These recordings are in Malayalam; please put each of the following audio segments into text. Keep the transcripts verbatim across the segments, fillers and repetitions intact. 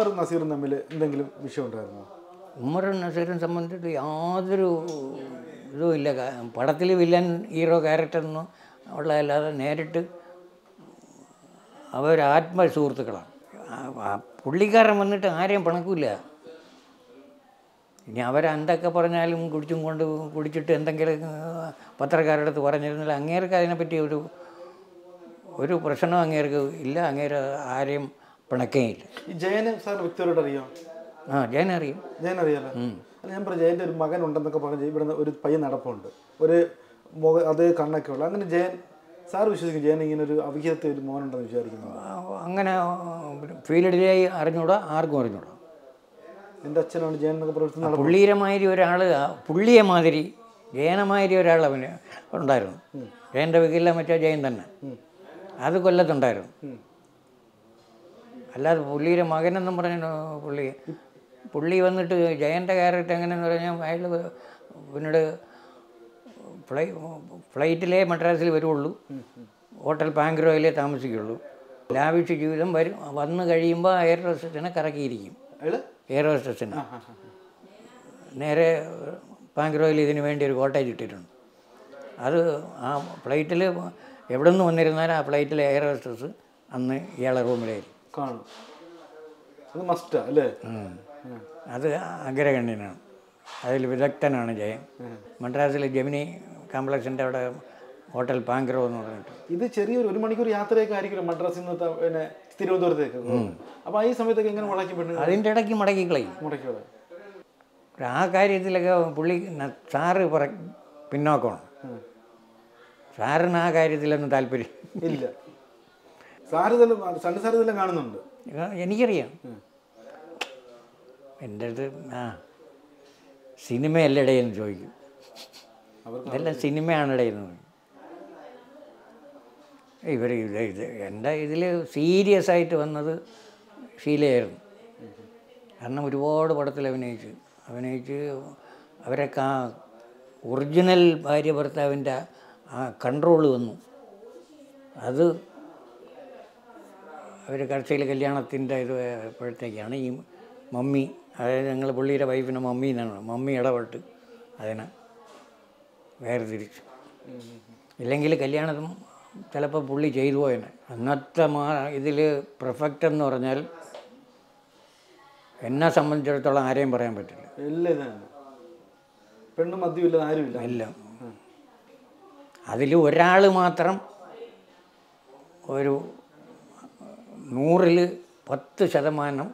ഉമറും നസീറും തമ്മിൽ എന്തെങ്കിലും വിഷയം ഉണ്ടായിരുന്നോ? ഉമറും നസീറും സംബന്ധിച്ചിട്ട് യാതൊരു ഇതും ഇല്ല. പടത്തിൽ വില്ലൻ ഹീറോ ക്യാരക്ടറൊന്നും ഉള്ളതല്ലാതെ നേരിട്ട് അവർ ആത്മ സുഹൃത്തുക്കളാണ്. പുള്ളിക്കാരൻ വന്നിട്ട് ആരെയും പിണക്കില്ല. ഇനി അവരെന്തൊക്കെ പറഞ്ഞാലും കുടിച്ചും കൊണ്ട് കുടിച്ചിട്ട് എന്തെങ്കിലും പത്രക്കാരുടെ അടുത്ത് പറഞ്ഞിരുന്നില്ല, അങ്ങേർക്ക് അതിനെപ്പറ്റി ഒരു ഒരു പ്രശ്നം അങ്ങേർക്ക് ഇല്ല. അങ്ങേര് ആരെയും പിണക്കേയില്ല. ഈ ജയന് സാർ വ്യക്തിയോട് അറിയാം? ആ, ജയൻ അറിയും. ജയൻ അറിയാലോ. അല്ല, ഞാൻ പറഞ്ഞു ജയൻ്റെ ഒരു മകൻ ഉണ്ടെന്നൊക്കെ പറഞ്ഞ് ഇവിടെ ഒരു പയ്യൻ നടപ്പുണ്ട്, ഒരു മുഖ അത് കണ്ണൊക്കെ ഉള്ള. അങ്ങനെ ജയൻ സാർ വിശ്വസിക്കും ജയൻ ഇങ്ങനെ ഒരു അവിഹിതത്തെ ഒരു മോനുണ്ടെന്ന് വിചാരിക്കുന്നു? അങ്ങനെ ഫീൽഡിലായി അറിഞ്ഞൂടാ, ആർക്കും അറിഞ്ഞൂടാ. എൻ്റെ അച്ഛനാണ് ജയൻ എന്നൊക്കെ പ്രവർത്തിക്കുന്നത്. പുള്ളിയമാതിരി ഒരാൾ, പുള്ളിയെ മാതിരി ജയനമാതിരി ഒരാൾ അവന് ഉണ്ടായിരുന്നു. ജയൻ്റെ വകയില്ല മറ്റേ ജയൻ തന്നെ, അത് കൊല്ലത്തുണ്ടായിരുന്നു. അല്ലാതെ പുള്ളിയുടെ മകനെന്നും പറഞ്ഞു പുള്ളി പുള്ളി വന്നിട്ട് ജയൻ്റെ ക്യാരക്ടർ എങ്ങനെയെന്ന് പറഞ്ഞാൽ അയാൾ പിന്നീട് ഫ്ലൈ ഫ്ലൈറ്റിലേ മദ്രാസിൽ വരുള്ളൂ, ഹോട്ടൽ പാങ്ക്രോയിലേ താമസിക്കുള്ളൂ. ലാവിഷ് ജീവിതം വരും. വന്നു കഴിയുമ്പോൾ എയർ ഹോസ്റ്റസിനെ കറക്കിയിരിക്കും. എയർ ഹോസ്റ്റസിന് നേരെ പാങ്ക്രോയിൽ ഇതിന് വേണ്ടി ഒരു കോട്ടേജ് ഇട്ടിട്ടുണ്ട്. അത് ആ ഫ്ലൈറ്റിൽ എവിടെ നിന്ന് വന്നിരുന്നാലും ആ ഫ്ലൈറ്റിലെ എയർ ഹോസ്റ്റസ് അന്ന് ഇയാളെ റൂമിലായിരിക്കും കാണും. അത് മസ്റ്റാ അല്ലേ? അത് അഗ്രഗണ്യനാണ്, അതിൽ വിദഗ്ധനാണ് ജയൻ. മദ്രാസിലെ ജെമിനി കോംപ്ലക്സിൻ്റെ അവിടെ ഹോട്ടൽ പാങ്ക്രോ എന്ന് പറഞ്ഞിട്ട്. ഇത് ചെറിയൊരു ഒരു മണിക്കൂർ യാത്രയൊക്കെ ആയിരിക്കും മദ്രാസിൽ നിന്ന് പിന്നെ തിരുവനന്തപുരത്തേക്ക്. അപ്പോൾ ഈ സമയത്തൊക്കെ എങ്ങനെ മുടക്കി പെട്ടു? അതിൻ്റെ ഇടയ്ക്ക് മുടക്കി കളയും. മുടക്കി കളയും. ആ കാര്യത്തിലൊക്കെ പുള്ളി സാറ് പറ പിന്നോക്കമാണ്. സാറിന് ആ കാര്യത്തിലൊന്നും താല്പര്യം ഇല്ല. സാറ് ഇതെല്ലാം സണ്ണി സാർ ഇതെല്ലാം കാണുന്നുണ്ട്, എനിക്കറിയാം. എൻ്റെ അടുത്ത് ആ സിനിമയല്ലടേ എന്ന് ചോദിക്കും. ഇതെല്ലാം സിനിമയാണിടേ എന്ന് പറയും. ഇവർ ഇത് ഇത് എൻ്റെ ഇതിൽ സീരിയസ് ആയിട്ട് വന്നത് ഷീലയായിരുന്നു. കാരണം ഒരുപാട് പടത്തിൽ അഭിനയിച്ച് അഭിനയിച്ച് അവരൊക്കെ ആ ഒറിജിനൽ ഭാര്യ ഭർത്താവിൻ്റെ ആ കൺട്രോൾ വന്നു. അത് അവർ കടച്ചയിൽ കല്യാണത്തിൻ്റെ ഇത് എപ്പോഴത്തേക്കാണ് ഈ മമ്മി, അതായത് ഞങ്ങൾ പുള്ളിയുടെ വൈഫിനെ മമ്മി എന്നാണ്, മമ്മി ഇടപെട്ട് അതിനെ വേർതിരിച്ചു. ഇല്ലെങ്കിൽ കല്യാണം ചിലപ്പോൾ പുള്ളി ചെയ്തു പോയനെ. അന്നത്തെ മാ ഇതിൽ പെർഫെക്റ്റ് എന്ന് പറഞ്ഞാൽ എന്നെ സംബന്ധിച്ചിടത്തോളം ആരെയും പറയാൻ പറ്റില്ല. ഇല്ല, ഇതാണ് പെണ്ണും മദ്യമില്ല, ആരുമില്ല. ഇല്ല, അതിൽ ഒരാൾ മാത്രം ഒരു നൂറിൽ പത്ത് ശതമാനം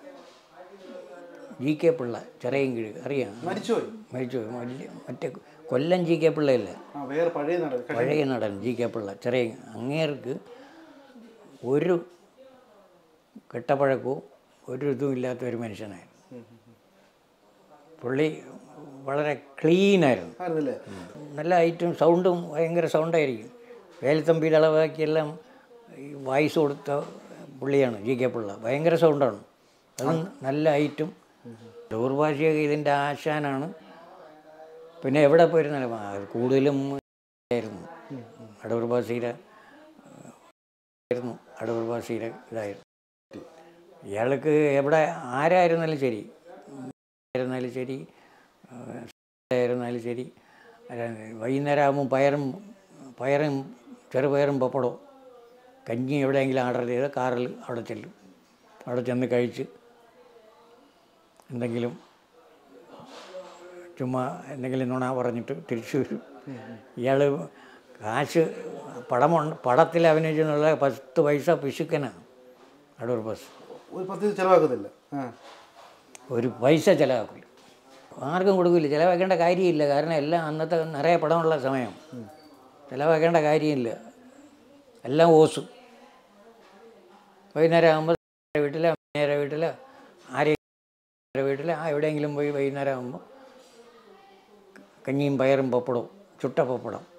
ജി കെ പിള്ള, ചെറിയൻകീഴ് അറിയാം. മരിച്ചുപോയി മരിച്ചുപോയി വലിയ മറ്റേ കൊല്ലം ജി കെ പിള്ളയല്ലേ, പഴയ നടൻ പഴയ നടൻ ജി കെ പിള്ള. ചെറിയ അങ്ങേർക്ക് ഒരു കെട്ടപ്പഴക്കവും ഒരു ഇതും ഇല്ലാത്ത ഒരു മനുഷ്യനായിരുന്നു. പുള്ളി വളരെ ക്ലീനായിരുന്നു, നല്ല ഐറ്റും സൗണ്ടും ഭയങ്കര സൗണ്ടായിരിക്കും. വേലത്തമ്പിയുടെ അളവാക്കിയെല്ലാം വോയിസ് കൊടുത്ത പുള്ളിയാണ് ജി കെ പിള്ള. ഭയങ്കര സൗണ്ടാണ്, അതും നല്ല ഐറ്റും. ദൗർഭാഷിയൊക്കെ ഇതിൻ്റെ ആശാനാണ്. പിന്നെ എവിടെ പോയിരുന്നാലും കൂടുതലും ആയിരുന്നു അടൂർ ബാസിയുടെ ആയിരുന്നു അടൂർ ബാസിയുടെ ഇതായിരുന്നു. ഇയാൾക്ക് എവിടെ ആരായിരുന്നാലും ശരി, ആയിരുന്നാലും ശരി ആയിരുന്നാലും ശരി, വൈകുന്നേരം ആകുമ്പോൾ പയറും പയറും ചെറുപയറും പപ്പടവും കഞ്ഞി എവിടെയെങ്കിലും ഓർഡർ ചെയ്ത് കാറിൽ അവിടെ ചെല്ലും. അവിടെ ചെന്ന് കഴിച്ച് എന്തെങ്കിലും ചുമ്മാ എന്തെങ്കിലും നുണ പറഞ്ഞിട്ട് തിരിച്ചു വരും. ഇയാൾ കാശ് പടമുണ്ട്, പടത്തിൽ അഭിനയിച്ചെന്നുള്ള പത്ത് പൈസ പിശുക്കനാണ് അടൂർ ബസ്. ഒരു പത്ത് ചിലവാക്കത്തില്ല, ഒരു പൈസ ചിലവാക്കില്ല, ആർക്കും കൊടുക്കില്ല. ചിലവാക്കേണ്ട കാര്യമില്ല. കാരണം എല്ലാം അന്നത്തെ നിറയെ പടമുള്ള സമയം, ചിലവാക്കേണ്ട കാര്യമില്ല. എല്ലാം ഓസും. വൈകുന്നേരം ആകുമ്പോൾ വീട്ടിൽ നേരെ വീട്ടിൽ ആരെയും വീട്ടിൽ ആ എവിടെയെങ്കിലും പോയി വൈകുന്നേരം ആകുമ്പോൾ കഞ്ഞിയും പയറും പപ്പടവും ചുട്ട പപ്പടം